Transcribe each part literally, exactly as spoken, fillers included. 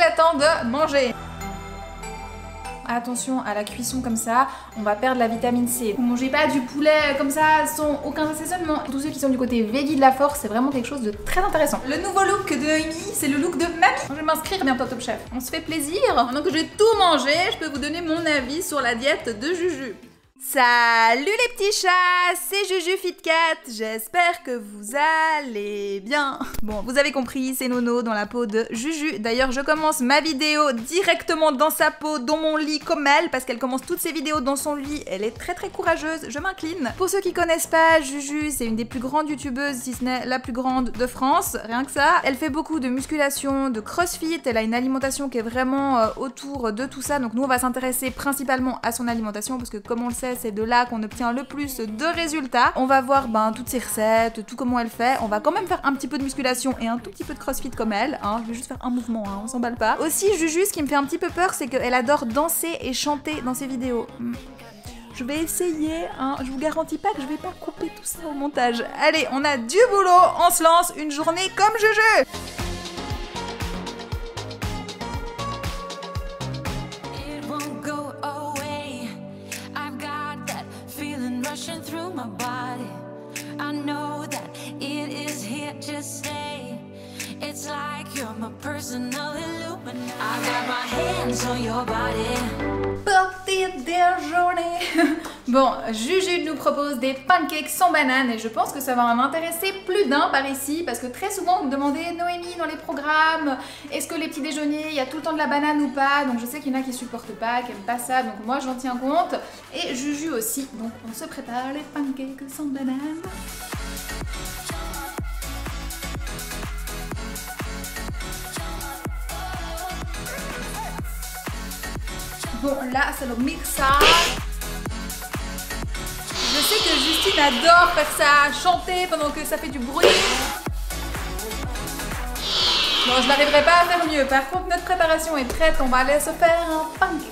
il est temps de manger. Attention à la cuisson comme ça, on va perdre la vitamine C. Vous mangez pas du poulet comme ça sans aucun assaisonnement. Tous ceux qui sont du côté veggie de la force, c'est vraiment quelque chose de très intéressant. Le nouveau look de Noémie, c'est le look de mamie. Je vais m'inscrire bientôt Top Chef. On se fait plaisir. Maintenant que j'ai tout mangé, je peux vous donner mon avis sur la diète de Juju. Salut les petits chats, c'est Juju Fitcat, j'espère que vous allez bien. Bon, vous avez compris, c'est Nono dans la peau de Juju. D'ailleurs, je commence ma vidéo directement dans sa peau, dans mon lit comme elle, parce qu'elle commence toutes ses vidéos dans son lit. Elle est très très courageuse, je m'incline. Pour ceux qui connaissent pas, Juju, c'est une des plus grandes youtubeuses, si ce n'est la plus grande de France, rien que ça. Elle fait beaucoup de musculation, de crossfit, elle a une alimentation qui est vraiment euh, autour de tout ça. Donc nous, on va s'intéresser principalement à son alimentation, parce que comme on le sait, c'est de là qu'on obtient le plus de résultats. On va voir ben, toutes ses recettes, tout comment elle fait. On va quand même faire un petit peu de musculation et un tout petit peu de crossfit comme elle. Hein. Je vais juste faire un mouvement, hein, on s'emballe pas. Aussi, Juju, ce qui me fait un petit peu peur, c'est qu'elle adore danser et chanter dans ses vidéos. Je vais essayer, hein. Je vous garantis pas que je vais pas couper tout ça au montage. Allez, on a du boulot, on se lance une journée comme Juju. Through my body, I know that it is here to stay. It's like you're my personal Illuminati. I got my hands on your body. Petite déjeuner. Bon, Juju nous propose des pancakes sans banane et je pense que ça va en intéresser plus d'un par ici parce que très souvent vous me demandez Noémie dans les programmes, est-ce que les petits déjeuners, il y a tout le temps de la banane ou pas? Donc je sais qu'il y en a qui supportent pas, qui aiment pas ça, donc moi j'en tiens compte. Et Juju aussi, donc on se prépare les pancakes sans banane. Bon, là, c'est le mixage. Je sais que Justine adore faire ça, chanter pendant que ça fait du bruit. Bon, je n'arriverai pas à faire mieux. Par contre, notre préparation est prête. On va aller se faire un pancake.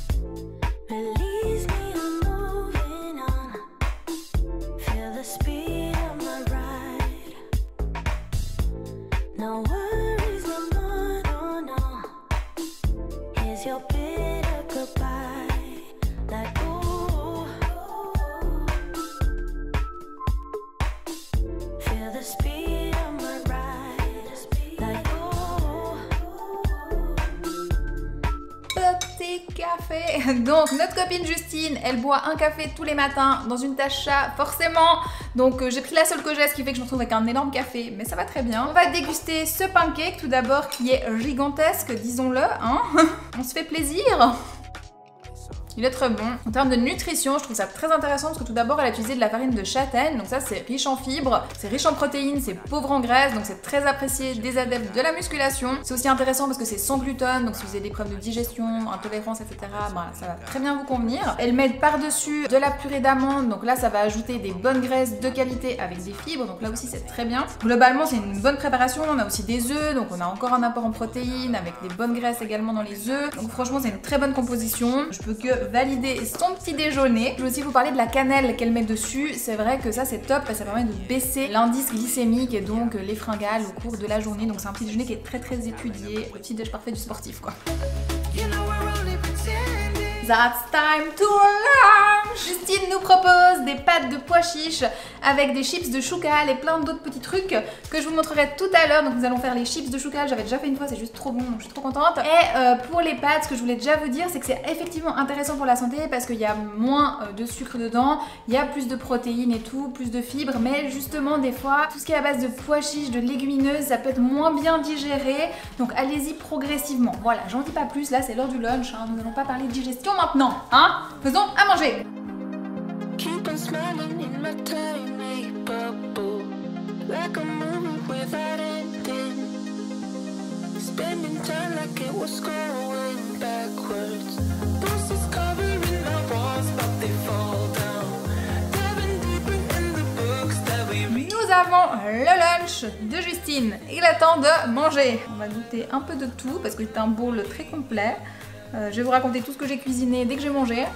Café. Donc notre copine Justine, elle boit un café tous les matins dans une tasse chat, forcément. Donc euh, j'ai pris la seule que j'ai, ce qui fait que je me retrouve avec un énorme café, mais ça va très bien. On va déguster ce pancake tout d'abord qui est gigantesque, disons-le, hein. On se fait plaisir. Il est très bon. En termes de nutrition, je trouve ça très intéressant parce que tout d'abord, elle a utilisé de la farine de châtaigne. Donc ça, c'est riche en fibres, c'est riche en protéines, c'est pauvre en graisse. Donc c'est très apprécié des adeptes de la musculation. C'est aussi intéressant parce que c'est sans gluten. Donc si vous avez des problèmes de digestion, intolérance, et cetera, ben, ça va très bien vous convenir. Elle met par-dessus de la purée d'amande. Donc là, ça va ajouter des bonnes graisses de qualité avec des fibres. Donc là aussi, c'est très bien. Globalement, c'est une bonne préparation. On a aussi des œufs. Donc on a encore un apport en protéines avec des bonnes graisses également dans les œufs. Donc franchement, c'est une très bonne composition. Je peux que valider son petit déjeuner. Je vais aussi vous parler de la cannelle qu'elle met dessus. C'est vrai que ça c'est top parce que ça permet de baisser l'indice glycémique et donc les fringales au cours de la journée. Donc c'est un petit déjeuner qui est très très étudié. Le petit déjeuner parfait du sportif quoi. That's time to lunch! Justine nous propose des pâtes de pois chiches avec des chips de choucal et plein d'autres petits trucs que je vous montrerai tout à l'heure. Donc nous allons faire les chips de choucal, j'avais déjà fait une fois, c'est juste trop bon, donc je suis trop contente. Et euh, pour les pâtes, ce que je voulais déjà vous dire, c'est que c'est effectivement intéressant pour la santé parce qu'il y a moins euh, de sucre dedans, il y a plus de protéines et tout, plus de fibres, mais justement des fois, tout ce qui est à base de pois chiches, de légumineuses, ça peut être moins bien digéré, donc allez-y progressivement. Voilà, j'en dis pas plus, là c'est l'heure du lunch, hein. Nous n'allons pas parler de digestion maintenant, hein. Faisons à manger. Keep on smiling in my tiny bubble, like a movie without ending. Spending time like it was going backwards. Bruises covering the walls, but they fall down. Diving deeper in the books that we read. Nous avons le lunch de Justine. Il est temps de manger. On va goûter un peu de tout parce que c'est un bowl très complet. Euh, je vais vous raconter tout ce que j'ai cuisiné dès que j'ai mangé.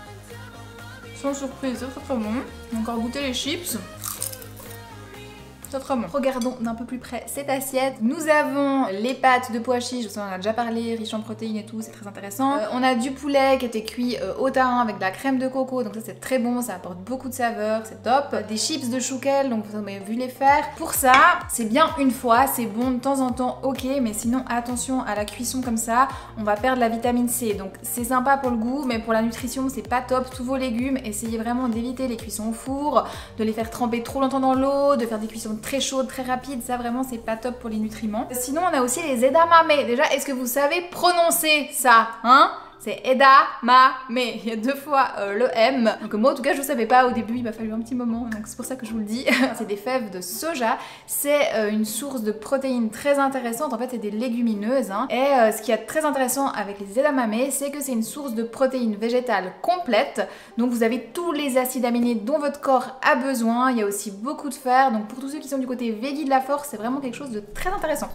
Sans surprise, c'est très très bon. On va encore goûter les chips. Ça c'est très bon. Regardons d'un peu plus près cette assiette. Nous avons les pâtes de pois chiches, on en a déjà parlé, riches en protéines et tout, c'est très intéressant. Euh, on a du poulet qui était cuit euh, au tahin avec de la crème de coco, donc ça c'est très bon, ça apporte beaucoup de saveur, c'est top. Euh, des chips de chouquel, donc vous avez vu les faire. Pour ça, c'est bien une fois, c'est bon de temps en temps, ok, mais sinon attention à la cuisson comme ça, on va perdre la vitamine C. Donc c'est sympa pour le goût, mais pour la nutrition c'est pas top. Tous vos légumes, essayez vraiment d'éviter les cuissons au four, de les faire tremper trop longtemps dans l'eau, de faire des cuissons très chaudes, très rapides, ça vraiment c'est pas top pour les nutriments. Sinon on a aussi les edamame. Déjà, est-ce que vous savez prononcer ça, hein? C'est edamame, il y a deux fois euh, le M. Donc moi en tout cas je ne savais pas au début, il m'a fallu un petit moment, donc c'est pour ça que je vous le dis. C'est des fèves de soja, c'est euh, une source de protéines très intéressante, en fait c'est des légumineuses. Hein. Et euh, ce qui est très intéressant avec les edamame, c'est que c'est une source de protéines végétales complète. Donc vous avez tous les acides aminés dont votre corps a besoin, il y a aussi beaucoup de fer, donc pour tous ceux qui sont du côté veggie de la force, c'est vraiment quelque chose de très intéressant.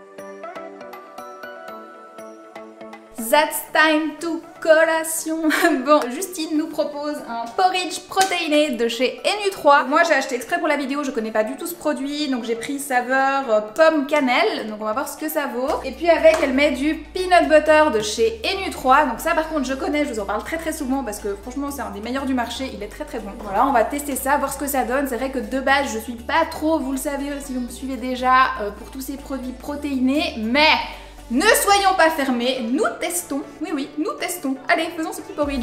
That's time to collation. Bon, Justine nous propose un porridge protéiné de chez Enu trois. Moi j'ai acheté exprès pour la vidéo, je connais pas du tout ce produit, donc j'ai pris saveur euh, pomme cannelle, donc on va voir ce que ça vaut. Et puis avec, elle met du peanut butter de chez Enu trois, donc ça par contre je connais, je vous en parle très très souvent parce que franchement c'est un des meilleurs du marché, il est très très bon. Voilà, on va tester ça, voir ce que ça donne. C'est vrai que de base je suis pas trop, vous le savez si vous me suivez déjà, euh, pour tous ces produits protéinés, mais ne soyons pas fermés, nous testons, oui oui, nous testons. Allez, faisons ce petit porridge.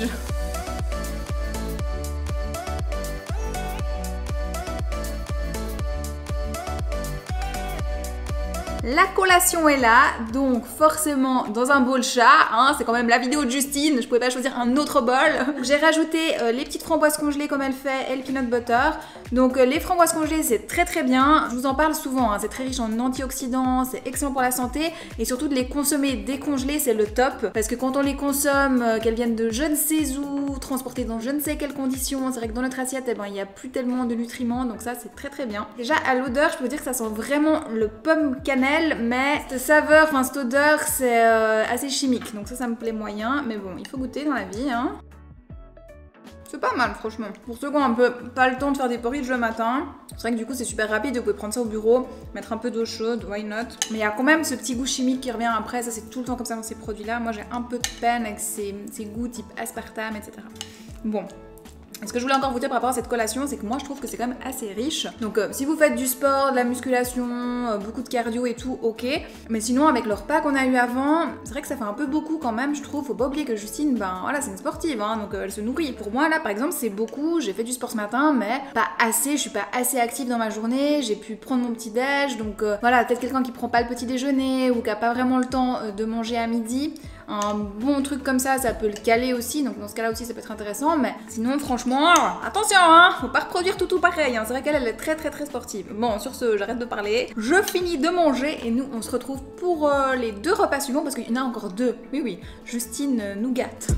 La collation est là, donc forcément dans un bol chat, hein, c'est quand même la vidéo de Justine, je pouvais pas choisir un autre bol. J'ai rajouté euh, les petites framboises congelées comme elle fait et le peanut butter. Donc euh, les framboises congelées c'est très très bien, je vous en parle souvent, hein, c'est très riche en antioxydants, c'est excellent pour la santé et surtout de les consommer décongelées c'est le top parce que quand on les consomme, euh, qu'elles viennent de je ne sais où, transportées dans je ne sais quelles conditions, c'est vrai que dans notre assiette eh ben, il n'y a plus tellement de nutriments donc ça c'est très très bien. Déjà à l'odeur je peux vous dire que ça sent vraiment le pomme cannelle mais cette saveur, enfin cette odeur c'est euh, assez chimique donc ça ça me plaît moyen mais bon il faut goûter dans la vie hein. C'est pas mal franchement. Pour ceux qui ont un peu pas le temps de faire des porridge le matin, c'est vrai que du coup c'est super rapide, vous pouvez prendre ça au bureau, mettre un peu d'eau chaude, why not. Mais il y a quand même ce petit goût chimique qui revient après, ça c'est tout le temps comme ça dans ces produits là. Moi j'ai un peu de peine avec ces, ces goûts type aspartame, et cetera. Bon. Et ce que je voulais encore vous dire par rapport à cette collation, c'est que moi je trouve que c'est quand même assez riche. Donc euh, si vous faites du sport, de la musculation, euh, beaucoup de cardio et tout, ok. Mais sinon avec le repas qu'on a eu avant, c'est vrai que ça fait un peu beaucoup quand même, je trouve. Faut pas oublier que Justine, ben voilà, c'est une sportive, hein, donc euh, elle se nourrit. Pour moi là par exemple c'est beaucoup, j'ai fait du sport ce matin, mais pas assez, je suis pas assez active dans ma journée, j'ai pu prendre mon petit déj, donc euh, voilà, peut-être quelqu'un qui prend pas le petit déjeuner ou qui a pas vraiment le temps euh, de manger à midi. Un bon truc comme ça, ça peut le caler aussi, donc dans ce cas-là aussi ça peut être intéressant, mais sinon franchement, attention hein, faut pas reproduire tout tout pareil, hein. C'est vrai qu'elle elle est très très très sportive. Bon, sur ce, j'arrête de parler, je finis de manger et nous on se retrouve pour euh, les deux repas suivants parce qu'il y en a encore deux, oui oui, Justine euh, nous gâte.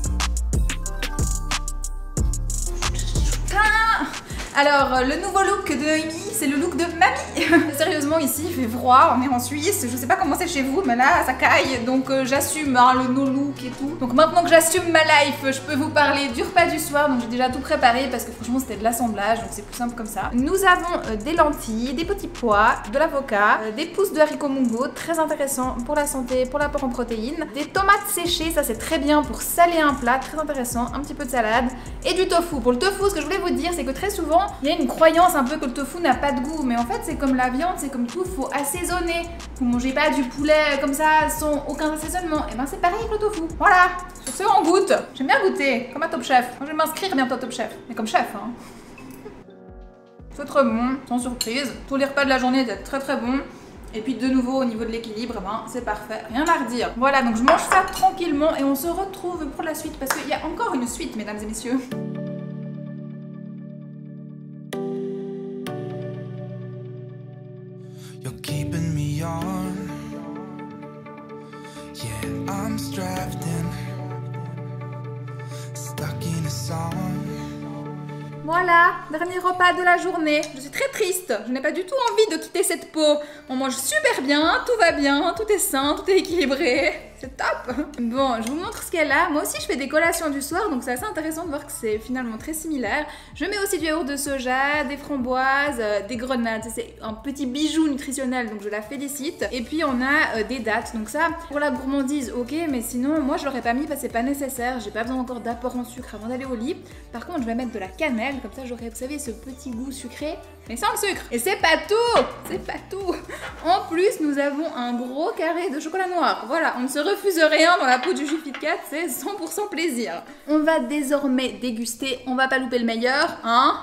Alors, le nouveau look de Noémie, c'est le look de mamie. Sérieusement, ici, il fait froid, on est en Suisse. Je sais pas comment c'est chez vous, mais là, ça caille. Donc, euh, j'assume hein, le no look et tout. Donc, maintenant que j'assume ma life, je peux vous parler du repas du soir. Donc, j'ai déjà tout préparé parce que franchement, c'était de l'assemblage. Donc, c'est plus simple comme ça. Nous avons euh, des lentilles, des petits pois, de l'avocat, euh, des pousses de haricots mungo. Très intéressant pour la santé, pour l'apport en protéines. Des tomates séchées, ça c'est très bien pour saler un plat. Très intéressant. Un petit peu de salade. Et du tofu. Pour le tofu, ce que je voulais vous dire, c'est que très souvent, il y a une croyance un peu que le tofu n'a pas de goût, mais en fait c'est comme la viande, c'est comme tout, faut assaisonner. Vous mangez pas du poulet comme ça sans aucun assaisonnement. Et ben c'est pareil avec le tofu. Voilà. Sur ce on goûte. J'aime bien goûter, comme à Top Chef. Moi, je vais m'inscrire bientôt à Top Chef, mais comme chef. Hein. C'est très bon, sans surprise. Tous les repas de la journée étaient très très bons. Et puis de nouveau au niveau de l'équilibre, ben, c'est parfait, rien à redire. Voilà, donc je mange ça tranquillement et on se retrouve pour la suite parce qu'il y a encore une suite, mesdames et messieurs. You're keeping me on. Yeah, I'm strapped in, stuck in a song. Voilà, dernier repas de la journée. Je suis très triste, je n'ai pas du tout envie de quitter cette peau. On mange super bien, tout va bien, tout est sain, tout est équilibré. c'est top. Bon, je vous montre ce qu'elle a. Moi aussi je fais des collations du soir, donc c'est assez intéressant de voir que c'est finalement très similaire. Je mets aussi du yaourt de soja, des framboises, euh, des grenades, c'est un petit bijou nutritionnel, donc je la félicite. Et puis on a euh, des dattes, donc ça pour la gourmandise ok, mais sinon moi je l'aurais pas mis parce que c'est pas nécessaire, j'ai pas besoin encore d'apport en sucre avant d'aller au lit. Par contre je vais mettre de la cannelle, comme ça j'aurai, vous savez, ce petit goût sucré, mais sans le sucre. Et c'est pas tout, c'est pas tout. En plus nous avons un gros carré de chocolat noir, voilà, on ne se refuse rien dans la peau du jus KitKat, c'est cent pour cent plaisir. On va désormais déguster, on va pas louper le meilleur, hein.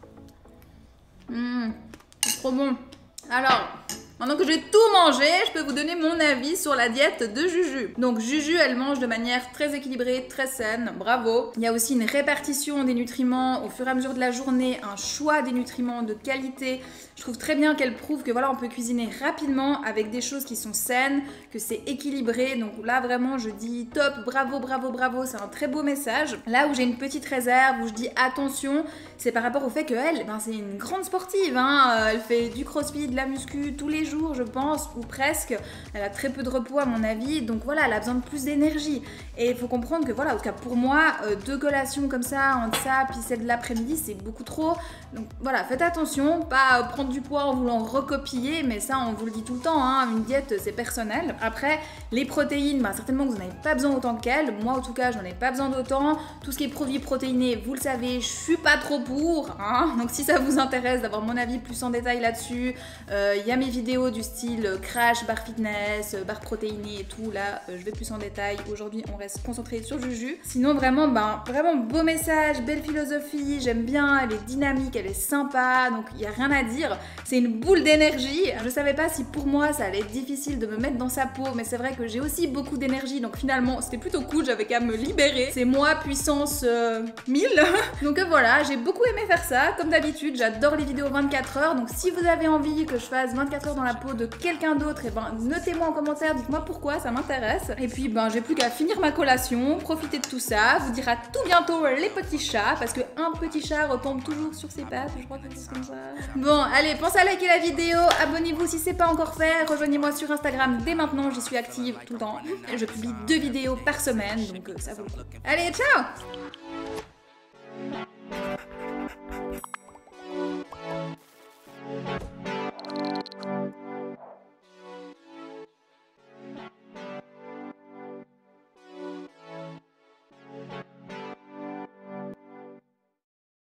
Mmh, c'est trop bon. Alors, maintenant que j'ai tout mangé, je peux vous donner mon avis sur la diète de Juju. Donc Juju, elle mange de manière très équilibrée, très saine, bravo. Il y a aussi une répartition des nutriments au fur et à mesure de la journée, un choix des nutriments de qualité. Je trouve très bien qu'elle prouve que voilà, on peut cuisiner rapidement avec des choses qui sont saines, que c'est équilibré. Donc là vraiment je dis top, bravo, bravo, bravo, c'est un très beau message. Là où j'ai une petite réserve, où je dis attention, c'est par rapport au fait qu'elle, ben, c'est une grande sportive, hein. Elle fait du crossfit, de la muscu tous les jours je pense, ou presque. Elle a très peu de repos à mon avis, donc voilà, elle a besoin de plus d'énergie. Et il faut comprendre que voilà, en tout cas pour moi, euh, deux collations comme ça, entre ça, puis celle de l'après-midi, c'est beaucoup trop. Donc voilà, faites attention, pas euh, prendre du poids en voulant recopier, mais ça on vous le dit tout le temps, hein, une diète c'est personnel. Après, les protéines, bah, certainement que vous n'avez pas besoin autant qu'elle, moi en tout cas j'en ai pas besoin d'autant. Tout ce qui est produits protéinés, vous le savez, je suis pas trop pour, hein. Donc si ça vous intéresse d'avoir mon avis plus en détail là-dessus, il euh, y a mes vidéos du style crash, barre fitness, barre protéinée et tout, là euh, je vais plus en détail. Aujourd'hui on reste concentré sur Juju. Sinon vraiment, ben, vraiment beau message, belle philosophie, j'aime bien, elle est dynamique, elle est sympa, donc il n'y a rien à dire. C'est une boule d'énergie. Je savais pas si pour moi ça allait être difficile de me mettre dans sa peau, mais c'est vrai que j'ai aussi beaucoup d'énergie, donc finalement c'était plutôt cool, j'avais qu'à me libérer. C'est moi puissance euh, mille. Donc euh, voilà, j'ai beaucoup aimé faire ça. Comme d'habitude, j'adore les vidéos vingt-quatre heures, donc si vous avez envie que je fasse vingt-quatre heures dans la peau de quelqu'un d'autre, et ben notez-moi en commentaire, dites-moi pourquoi, ça m'intéresse. Et puis ben j'ai plus qu'à finir ma collation, profiter de tout ça, vous dire à tout bientôt les petits chats, parce que un petit chat retombe toujours sur ses pattes, je crois que c'est comme ça. Bon, allez, pensez à liker la vidéo, abonnez-vous si c'est pas encore fait, rejoignez-moi sur Instagram dès maintenant, j'y suis active tout le temps. Je publie deux vidéos par semaine, donc euh, ça vaut le coup. Allez, ciao!